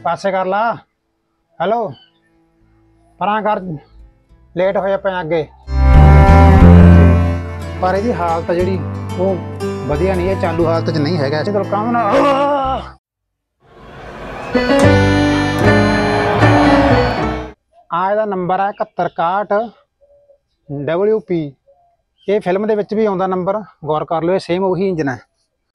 पासे कर ला। हेलो परां कर, लेट होए पे अगे। पर इहदी हालत जिहड़ी वो वधिया नहीं है, चालू हालत च नहीं हैगा। चलो काम ना आ नंबर है 7161 WP। ये फिल्म दे विच भी आउंदा नंबर, गौर कर लो। सेम उही इंजन है।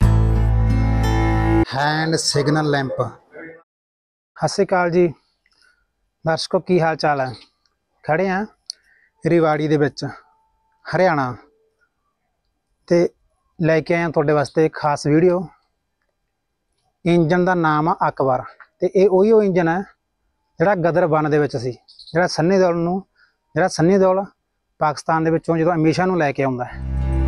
Hand signal lamp. Sat Shri अकाल जी दर्शकों, की हाल चाल है। खड़े हैं रिवाड़ी दे विच हरियाणा ते लैके आए तुहाडे वास्ते एक खास वीडियो। इंजन का नाम आ अकबर ते ये उही इंजन है जिहड़ा गदर 1 दे विच सी, जिहड़ा सन्नी देओल पाकिस्तान दे विचों जदों हमेशा नूं लैके आउंदा है।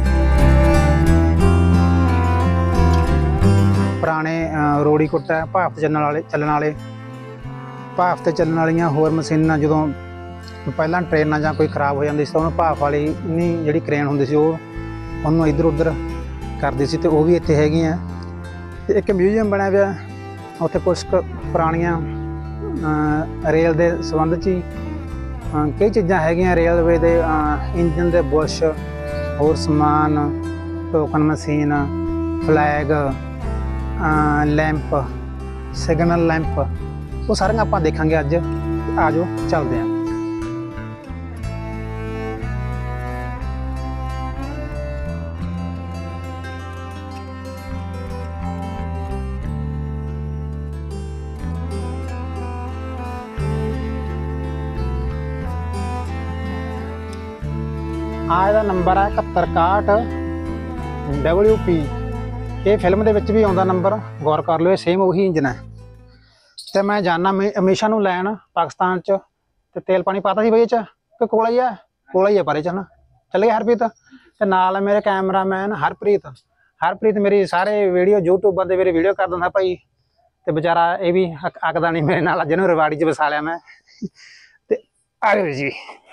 पुराने रोड़ी कुट्टा भाफ चलण वालियां होर मशीनां जदों पहलां ट्रेनां जां कोई खराब हो जांदी सी तां भाफ वाली जिहड़ी क्रेन हुंदी सी ਉਹਨੂੰ इधर उधर करदी सी, ते वो भी इत्थे हैगीआं। ते एक म्यूजियम बनया हुआ उत्थे कुछ पुरानियां रेल दे संबंध च कई चीज़ां हैगियां रेलवे दे, इंजन दे बुश, होर समान, token machine, flag, lamp, signal lamp, वो सारियां आपां देखांगे अज। आ जाओ चलदे हैं। आ नंबर है 7161 WP। ये फिल्म दे विच भी आउंदा नंबर, गौर कर लो। सेम उही इंजन है। तो मैं जाना हमेशा नूं लैन पाकिस्तान च, ते तेल पानी पाता सी बई च कि कोला ही है परे च ना। चल गया हरप्रीत ते नाल मेरे कैमरामैन हरप्रीत मेरी सारे वीडियो यूट्यूबर दे मेरी वीडियो कर दिंदा भाई। ते बेचारा ये भी अकदा नहीं मेरे नाल, जिन्होंने रिवाड़ी च वसा लिया मैं। ते आयो जी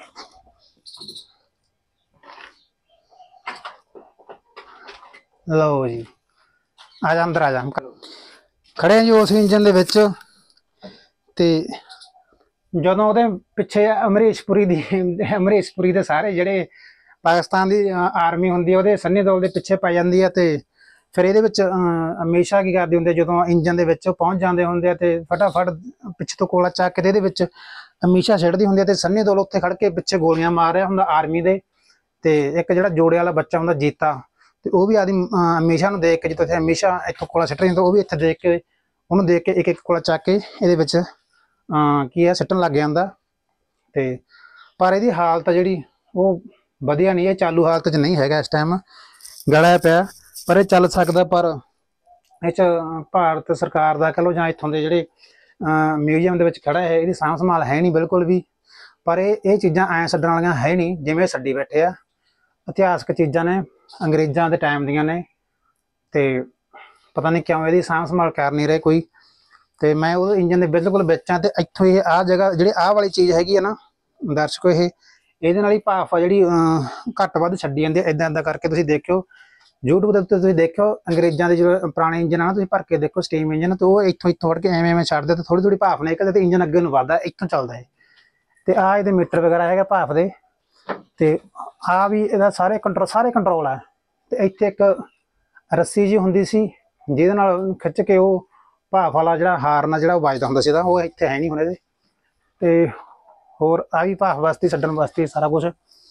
लो जी, आ जा अंदर, आ जा। खड़े हैं जी उस इंजन दे विच। ते जदों उहदे पिछे अमरीशपुरी दे सारे जिहड़े पाकिस्तान की आर्मी हुंदी है उहदे सन्नी देओल दे पिछे पै जांदी है। ते फिर इहदे विच हमेशा की करदे हुंदे, जदों इंजन दे विच पहुंच जांदे हुंदे ते फटाफट पिछे तो कोला चक के इहदे विच हमेशा सिੱਟਦੀ हुंदी है। ते सन्नी देओल उत्थे खड़ के पिछे गोलियां मार रहा हुंदा आर्मी दे। ते एक जिहड़ा जोड़े वाला बच्चा हुंदा जीता, तो वह भी आदि हमेशा नूं देख के जितों हमेशा इत्थों कोला सिੱਟ रही, वह भी इत्थे देख के उन्होंने देख के एक कोला चक के ये की है सिੱਟਣ लग जाता। तो पर यदी हालत जी वो वधिया नहीं है, चालू हालत च नहीं है। इस टाइम गला पिया, पर यह चल सकता। पर इस भारत सरकार का कह लो जां इत्थों के जिहड़े म्यूजियम दे विच खड़ा है, ये सांभ संभाल है नहीं बिल्कुल भी। पर ये चीज़ां ऐ छड्डण वालियां है नहीं जिवें छड्डी बैठे आ। इतिहासक चीज़ां ने, अंग्रेज़ों के टाइम दियां ने, ते पता नहीं क्यों यदी सांभ संभाल कर नहीं रहे कोई। तो मैं वो इंजन के बिल्कुल बिच हाँ। तो इत्थों ये आ जगह जी आ वाली चीज़ हैगी है ना दर्शकों, ये नाल ही भाफ आ जी घट वध छड्डी जाती है। इदा करके तुसीं देखियो यूट्यूब के उत्ते देखियो, अंग्रेज़ों के जो पुराने इंजन है ना, भर के देखो स्टीम इंजन, तो वो इत्थों फड़ के एवें छड्डदे, तो थोड़ी थोड़ी भाफ निकलदी, तो इंजन अगे नूं वधदा, इत्थों चलदा है। तो आ ये मीटर वगैरह है भाफ दे। तो आ भी इहदा सारे कंट्रोल है। तो इत्थे एक रस्सी जी हुंदी सी जिहदे नाल खिच के वो भाफ वाला जिहड़ा हारन जिहड़ा वजदा हुंदा सी, वो इत्थे है नहीं हुण इहदे। ते होर आ भी भाफ वास्ते छड्डण वास्ते सारा कुछ।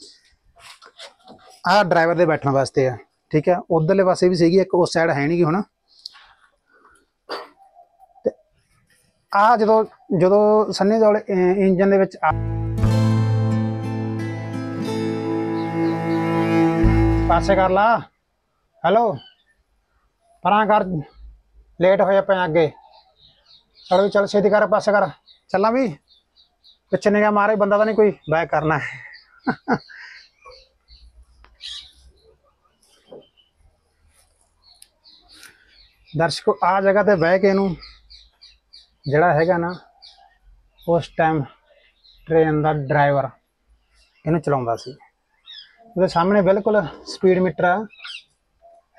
आ ड्राइवर दे बैठण वास्ते है, ठीक है। उधरले पासे भी सीगी एक, उस साइड है नहीं गी हुण। ते आ जदों सन्नी देओल इंजन दे विच पासे कर ला। हेलो परां कर, लेट होए पे अगे। चल भी चल छेती कर, पासे कर, चलना भी पिछे निगाह मारे, बंदा तो नहीं कोई बैक करना है। दर्शकों आ जगह ते बह के इनू जिहड़ा हैगा ना उस टाइम ट्रेन का ड्राइवर इनू चलाउंदा सी। ਉਹਦੇ सामने बिल्कुल स्पीड मीटर आ,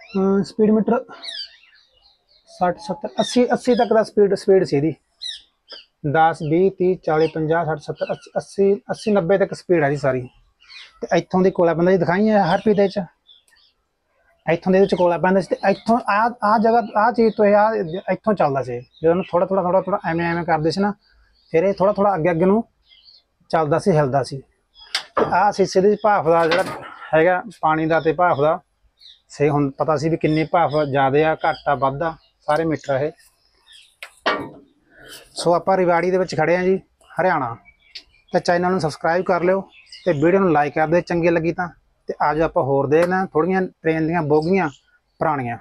स्पीड मीटर 60 70 80 80 तक का स्पीड सी। 10 20 30 40 50 60 70 80 80 90 तक स्पीड है जी सारी। ਤੇ ਇੱਥੋਂ ਦੀ ਕੋਲਾ ਪੈਂਦਾ ਜੀ, ਦਿਖਾਈ ਹੈ ਹਰਪ੍ਰੀਤ ਦੇ ਵਿੱਚ, ਇੱਥੋਂ ਦੇ ਵਿੱਚ ਕੋਲਾ ਪੈਂਦਾ ਸੀ। ਤੇ ਇੱਥੋਂ ਆ ਜਗ੍ਹਾ ਆ ਚੀਜ਼ ਤੋਂ ਇਹ ਇੱਥੋਂ ਚੱਲਦਾ ਸੀ, ਜਦੋਂ ਉਹਨੂੰ ਥੋੜਾ ਐਵੇਂ ਐਵੇਂ ਕਰਦੇ ਸੀ ਨਾ, ਫਿਰ ਇਹ ਥੋੜਾ ਅੱਗੇ ਅੱਗੇ ਨੂੰ ਚੱਲਦਾ ਸੀ, ਹਿਲਦਾ ਸੀ। ਤੇ ਆਹ ਸੀਸੇ ਦੀ ਭਾਫ ਦਾ ਜਿਹੜਾ ਹੈਗਾ ਪਾਣੀ ਦਾ ਤੇ ਭਾਫ ਦਾ ਸਹੀ ਹੁਣ ਪਤਾ ਸੀ ਵੀ ਕਿੰਨੀ ਭਾਫ ਜ਼ਿਆਦਾ ਆ ਘੱਟ ਆ ਵੱਧ ਆ, ਸਾਰੇ ਮੀਟਰ ਇਹ। ਸੋ ਆਪਾਂ ਰਿਵਾੜੀ ਦੇ ਵਿੱਚ ਖੜੇ ਆ ਜੀ, ਹਰਿਆਣਾ। ਤੇ ਚੈਨਲ ਨੂੰ ਸਬਸਕ੍ਰਾਈਬ ਕਰ ਲਿਓ ਤੇ ਵੀਡੀਓ ਨੂੰ ਲਾਈਕ ਕਰ ਦਿਓ ਚੰਗੀ ਲੱਗੀ ਤਾਂ। ਤੇ ਅੱਜ ਆਪਾਂ ਹੋਰ ਦੇਖਦੇ ਥੋੜੀਆਂ ਟ੍ਰੇਨ ਦੀਆਂ ਬੋਗੀਆਂ ਪੁਰਾਣੀਆਂ।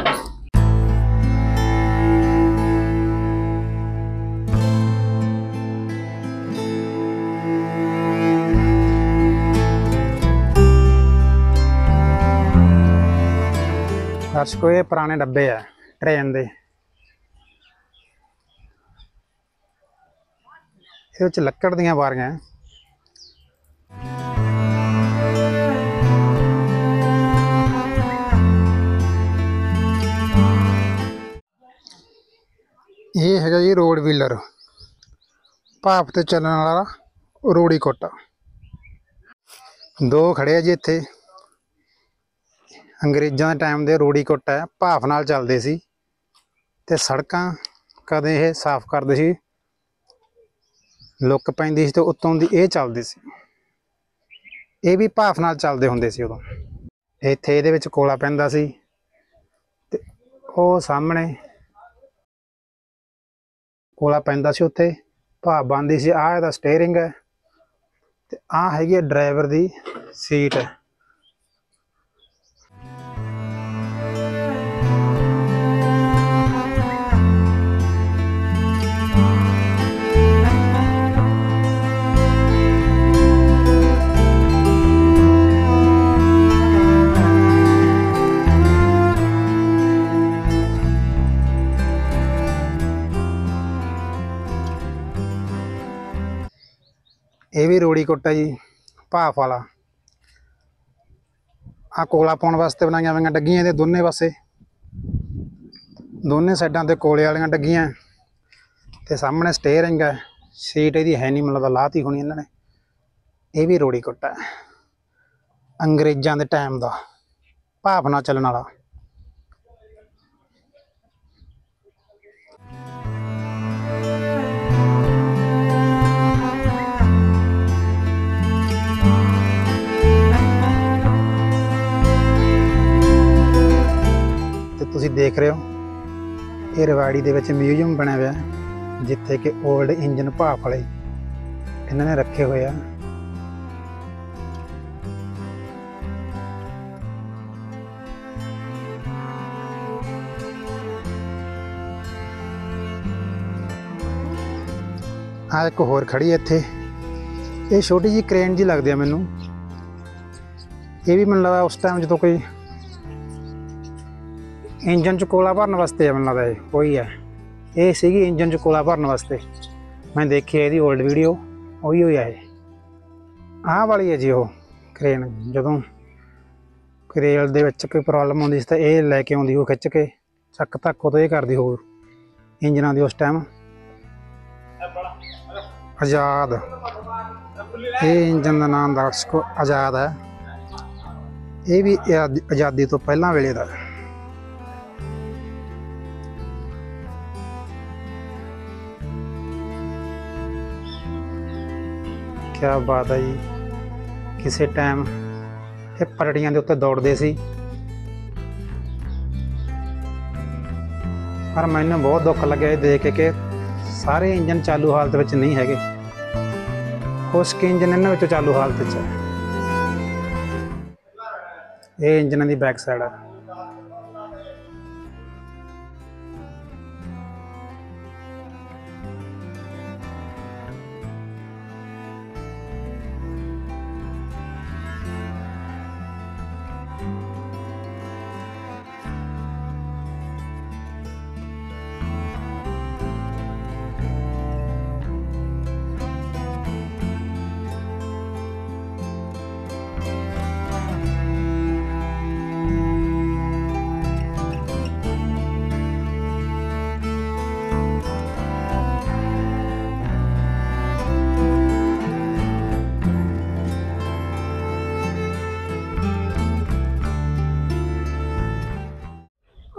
ਦਰਸ਼ਕੋ ਇਹ ਪੁਰਾਣੇ ਡੱਬੇ ਆ ਟ੍ਰੇਨ ਦੇ, ਇਹਦੇ ਵਿੱਚ ਲੱਕੜ ਦੀਆਂ ਬਾਰੀਆਂ। ਇਹ ਹੈਗਾ ਜੀ ਰੋਡ ਵੀਲਰ, ਭਾਪ ਤੇ ਚੱਲਣ ਵਾਲਾ ਰੋੜੀ ਕੁੱਟ। ਦੋ ਖੜੇ ਆ ਜੀ ਇੱਥੇ, ਅੰਗਰੇਜ਼ਾਂ ਦੇ ਟਾਈਮ ਦੇ ਰੋੜੀ ਕੁੱਟ ਹੈ, ਭਾਫ ਨਾਲ ਚੱਲਦੇ ਸੀ। ਤੇ ਸੜਕਾਂ ਕਦੇ ਇਹ ਸਾਫ਼ ਕਰਦੇ ਸੀ, ਲੁੱਕ ਪੈਂਦੀ ਸੀ ਤੇ ਉੱਤੋਂ ਦੀ ਇਹ ਚੱਲਦੇ ਸੀ। ਇਹ ਵੀ ਭਾਫ ਨਾਲ ਚੱਲਦੇ ਹੁੰਦੇ ਸੀ ਉਦੋਂ। ਇੱਥੇ ਇਹਦੇ ਵਿੱਚ ਕੋਲਾ ਪੈਂਦਾ ਸੀ ਤੇ ਉਹ ਸਾਹਮਣੇ ਕੋਲਾ ਪੈਂਦਾ ਸੀ, ਉੱਥੇ ਭਾਫ ਬਣਦੀ ਸੀ। ਆਹ ਇਹਦਾ ਸਟੀਅਰਿੰਗ ਹੈ ਤੇ ਆਹ ਹੈਗੀ ਡਰਾਈਵਰ ਦੀ ਸੀਟ ਹੈ। ਇਹ ਵੀ ਰੋੜੀ ਕੁੱਟ ਹੈ ਜੀ, ਭਾਫ ਵਾਲਾ। ਆ ਕੋਲਾ ਪਾਉਣ ਵਾਸਤੇ ਬਣਾਈਆਂ ਹੋਈਆਂ ਡੱਗੀਆਂ ਇਹਦੇ ਦੋਨੇ ਪਾਸੇ, ਦੋਨੇ ਸਾਈਡਾਂ ਤੇ ਕੋਲੇ ਵਾਲੀਆਂ ਡੱਗੀਆਂ। ਤੇ ਸਾਹਮਣੇ ਸਟੀਅਰਿੰਗ ਹੈ, ਸੀਟ ਇਹਦੀ ਹੈ ਨਹੀਂ, ਮੈਨੂੰ ਲੱਗਦਾ ਲਾਹਤੀ ਹੋਣੀ ਇਹਨਾਂ ਨੇ। ਇਹ ਵੀ ਰੋੜੀ ਕੁੱਟ ਹੈ, ਅੰਗਰੇਜ਼ਾਂ ਦੇ ਟਾਈਮ ਦਾ, ਭਾਫ ਨਾਲ ਚੱਲਣ ਵਾਲਾ। ਤੁਸੀਂ ਦੇਖ ਰਹੇ ਹੋ ਇਹ ਰਿਵਾੜੀ ਦੇ ਵਿੱਚ ਮਿਊਜ਼ੀਅਮ ਬਣਿਆ ਹੋਇਆ, ਜਿੱਥੇ ਕਿ 올ਡ ਇੰਜਨ ਭਾਫ ਵਾਲੇ ਇਹਨਾਂ ਨੇ ਰੱਖੇ ਹੋਏ ਆ। ਆ ਇੱਕ ਹੋਰ ਖੜੀ ਹੈ ਇੱਥੇ, ਇਹ ਛੋਟੀ ਜਿਹੀ ਕ੍ਰੇਨ ਜੀ ਲੱਗਦੀ ਆ ਮੈਨੂੰ। ਇਹ ਵੀ ਮੈਨੂੰ ਲੱਗਦਾ ਉਸ ਟਾਈਮ ਜਦੋਂ ਕੋਈ ਇੰਜਨ 'ਚ ਕੋਲਾ ਭਰਨ ਵਾਸਤੇ ਮੈਨੂੰ ਲੱਗਦਾ ਇਹ ਉਹੀ ਹੈ। ਇਹ ਸੀਗੀ ਇੰਜਨ 'ਚ ਕੋਲਾ ਭਰਨ ਵਾਸਤੇ, ਮੈਂ ਦੇਖੀ ਇਹਦੀ 올ਡ ਵੀਡੀਓ, ਉਹੀ ਹੋਈ ਹੈ ਇਹ। ਆਹ ਵਾਲੀ ਹੈ ਜੀ ਉਹ ਕ੍ਰੇਨ, ਜਦੋਂ ਰੇਲ ਦੇ ਵਿੱਚ ਕੋਈ ਪ੍ਰੋਬਲਮ ਆਉਂਦੀ ਸੀ ਤਾਂ ਇਹ ਲੈ ਕੇ ਆਉਂਦੀ, ਉਹ ਖਿੱਚ ਕੇ ਚੱਕ ਧੱਕ ਉਦੋਂ ਇਹ ਕਰਦੀ ਹੋ ਇੰਜਨਾਂ ਦੀ ਉਸ ਟਾਈਮ। ਆਜ਼ਾਦ, ਇਹ ਇੰਜਨ ਦਾ ਨਾਮ ਦਰਸ਼ਕੋ ਆਜ਼ਾਦ ਹੈ। ਇਹ ਵੀ ਆਜ਼ਾਦੀ ਤੋਂ ਪਹਿਲਾਂ ਵੇਲੇ ਦਾ। ਕਿਆ ਬਾਤ ਹੈ ਜੀ, ਕਿਸੇ ਟਾਈਮ ਇਹ ਪਟੜੀਆਂ ਦੇ ਉੱਤੇ ਦੌੜਦੇ ਸੀ। ਪਰ ਮੈਨੂੰ ਬਹੁਤ ਦੁੱਖ ਲੱਗਿਆ ਇਹ ਦੇਖ ਕੇ ਕਿ ਸਾਰੇ ਇੰਜਨ ਚਾਲੂ ਹਾਲਤ ਵਿੱਚ ਨਹੀਂ ਹੈਗੇ, ਕੁਛ ਕੁ ਇੰਜਨ ਇਹਨਾਂ ਵਿੱਚੋਂ ਚਾਲੂ ਹਾਲਤ ਵਿੱਚ ਹੈ। ਇਹ ਇੰਜਨਾਂ ਦੀ ਬੈਕ ਸਾਈਡ ਹੈ।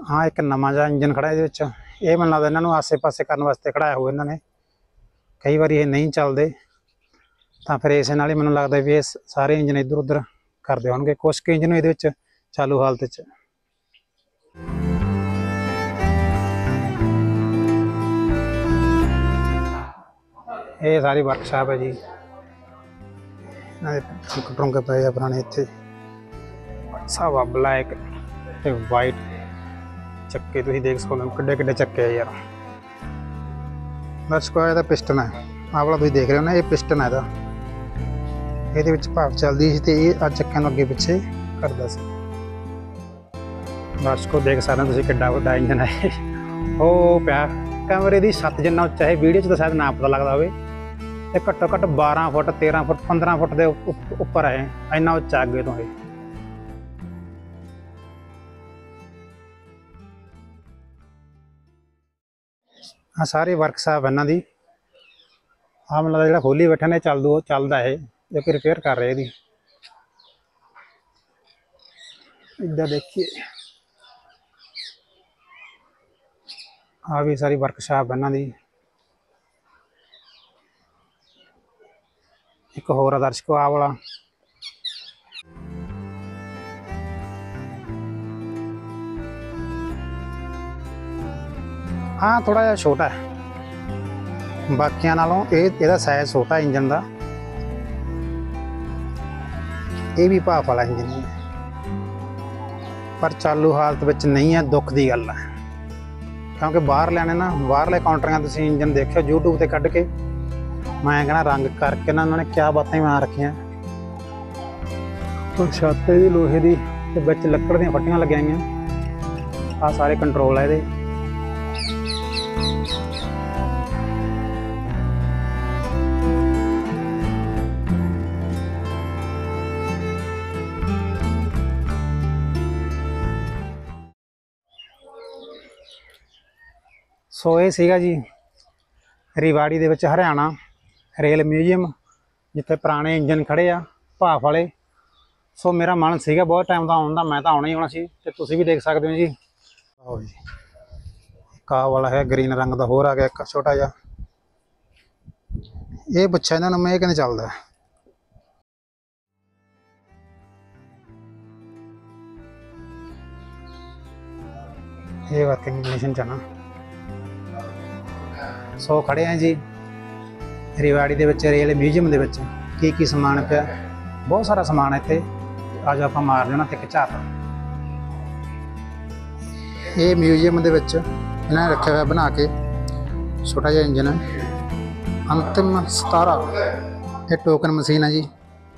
हाँ एक नवा जिहा इंजन खड़ा है ये मैनूं लगदा इन्हां नूं आसे पासे करन वास्ते कढ़ाया होया इन्हां ने। कई बार ये नहीं चलते तो फिर इस नाल ही मैनूं लगदा भी ये सारे इंजन इधर उधर करदे होणगे। कुछ क इंजन इहदे विच चालू हालत च। ये सारी वर्कशाप है जी। टुंक टुंक पे पुराने इत्थे सब ब्लैक ते वाइट चक्के तुसीं देख सकते हो किड्डे किड्डे चक्के है यार। दर्शकों इहदा पिस्टन है आह वाला तुसीं देख रहे हो ना, ये पिस्टन है इहदा। ਇਹਦੇ ਵਿੱਚ ਭਾਪ ਚੱਲਦੀ ਸੀ ਤੇ ਇਹ ਆ ਚੱਕਿਆਂ ਨੂੰ ਅੱਗੇ ਪਿੱਛੇ ਕਰਦਾ ਸੀ। ਦਰਸ਼ਕੋ ਦੇਖ ਸਕਦੇ ਹੋ ਤੁਸੀਂ ਕਿੱਡਾ ਵੱਡਾ ਇੰਜਨ ਹੈ। ਉਹ ਪਿਆ ਕਮਰੇ ਦੀ ਛੱਤ ਜਿੰਨਾ ਉੱਚਾ ਹੈ, ਵੀਡੀਓ 'ਚ ਤਾਂ ਸ਼ਾਇਦ ਨਾ ਪਤਾ ਲੱਗਦਾ ਹੋਵੇ। ਤੇ ਘੱਟੋ ਘੱਟ 12 ਫੁੱਟ 13 ਫੁੱਟ 15 ਫੁੱਟ ਦੇ ਉੱਪਰ ਹੈ, ਇੰਨਾ ਉੱਚਾ ਅੱਗੇ ਤੋਂ ਇਹ। ਆ ਸਾਰੀ ਵਰਕਸ਼ਾਪ ਇਹਨਾਂ ਦੀ। ਆਹ ਮੈਨੂੰ ਲੱਗਦਾ ਜਿਹੜਾ ਖੋਲੀ ਬੈਠਾ ਨੇ ਚੱਲਦਾ ਇਹ जो कि रिपेयर कर रहे हैं। इधर देखिए आ भी सारी वर्कशॉप इन्हां दी। एक होर दर्शकों आ वाला हाँ थोड़ा जिहा छोटा है बाकियां नालों, इहदा साइज छोटा इंजन का। ये भी भाप वाला इंजन है पर चालू हालत में नहीं है, दुख की गल है। क्योंकि बाहर लैने ना बाहरले काउंटरियां तुसीं इंजन देखियो यूट्यूब से कढ़ के, मैं कहना रंग करके ना उन्होंने क्या बातें बना रखियां। तो छत दी लोहे दी ते विच लक्कड़ दी फट्टियां लग गईयां। आ सारे कंट्रोल है इहदे। सो ये सीगा जी रिवाड़ी दे विच हरियाणा रेल म्यूजियम जिथे पुराने इंजन खड़े आ भाफ वाले। सो मेरा मन सीगा बहुत टाइम का आउण दा, मैं तो आउणा ही आउणा सी ते तुसीं भी देख सकते हो जी। आओ जी काह वाला है ग्रीन रंग का होर आ गया एक छोटा जिहा। ये पुछा इन्हां नूं मैं किवें चलदा। ये वर्किंग कंडीशन च ना। सो खड़े हैं जी रिवाड़ी दे विच रेल म्यूजियम दे विच की समान पिया, बहुत सारा समान है इत्थे। आज आपां मार देना ते एक झात। ये म्यूजियम दे विच इन्हां ने रखिया होया बना के छोटा जिहा इंजन है। अंतिम 17 ये टोकन मशीन है जी।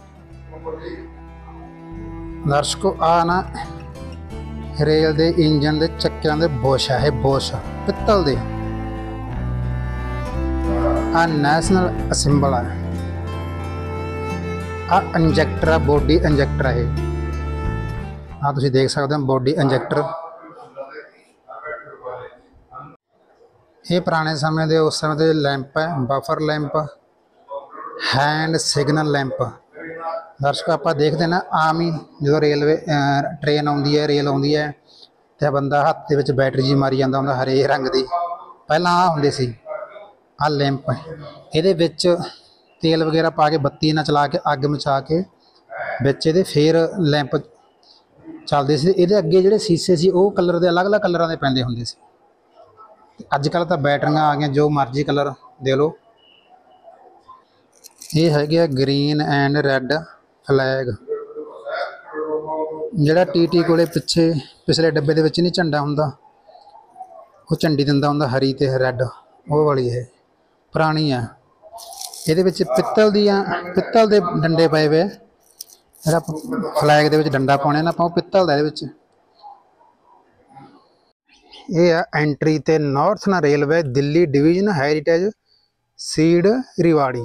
दर्शकों आ ना रेल दे इंजन दे चक्कियां दे बुश है, बुश पित्तल दे। आ नैशनल असैंबल है, आ इंजैक्टर है, बॉडी इंजैक्टर है। आ तुसीं देख सकते हो बॉडी इंजैक्टर। ये पुराने समय दे उस समय दे लैंप है, buffer lamp, hand signal lamp. दर्शक आप देखते ना आम ही जो रेलवे ट्रेन आउंदी है, रेल आउंदी है तो बंदा हत्थ दे विच बैटरी जी मारी जांदा हुंदा हरे रंग दी। पहलां आ हुंदे सी आ लैंप, ये तेल वगैरह पा के बत्ती ना चला के अग मचा के बिच ये फिर लैंप चलते सी। ये अगे जोड़े शीशे से वो कलर के अलग अलग कलर के पैंदे हुंदे सी। अजकल तो बैटरियां आ गई जो मर्जी कलर दे लो। ये है ग्रीन एंड रैड फ्लैग, जोड़ा टी कोले पिछे पिछले डब्बे दे विच नहीं झंडा हुंदा, वो झंडी दिंदा हुंदा हरी ते रैड, वो वाली है पुरानी है। ये पित्तल पित्तल के डंडे पाए हुए, फ्लैग दे विच डंडा पाने ना पाओ पित्तल दा। ये एंट्री ते northern railway Delhi division heritage shed Rewari.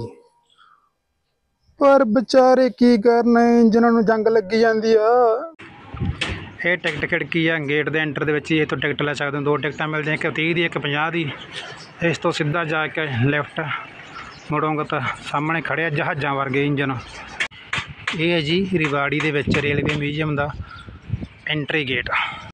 पर बेचारे की करने जिन्होंने जंग लगी जाती है। ये टिकट खिड़की है गेट के एंटर के ही, इतों टिकट ले सकते हो। 2 टिकट मिलती हैं, एक 30 की एक 50 की। इस तो सीधा जाके लेफ्ट मुड़ोगे तो सामने खड़े जहाज़ों वर्गे इंजन। ये है जी रिवाड़ी दे विच रेलवे म्यूजियम का एंट्री गेट।